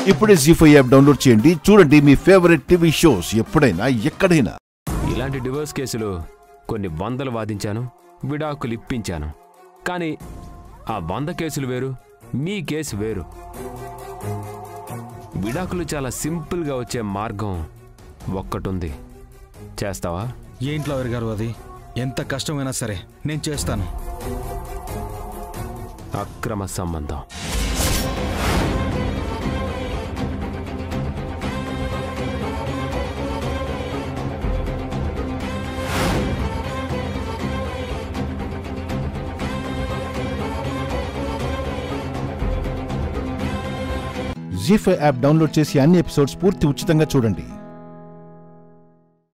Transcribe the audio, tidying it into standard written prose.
ఇప్పుడే జీ5 app download చేయండి. చూడండి మీ ఫేవరెట్ టీవీ షోస్ ఎప్పుడైనా ఎక్కడైనా. ఇలాంటి డివోర్స్ కేసులు కొన్ని వందలు వాదించాను, విడాకులు ఇప్పించాను. కానీ ఆ 100 కేసులు వేరు, మీ కేసు వేరు. విడాకులు చాలా సింపుల్గా వచ్చే మార్గం ఒక్కటుంది. చేస్తావా? ఏంట్లో గారు, అది ఎంత కష్టమైనా సరే నేను చేస్తాను. అక్రమ సంబంధం. జీ5 యాప్ డౌన్లోడ్ చేసి అన్ని ఎపిసోడ్స్ పూర్తి ఉచితంగా చూడండి.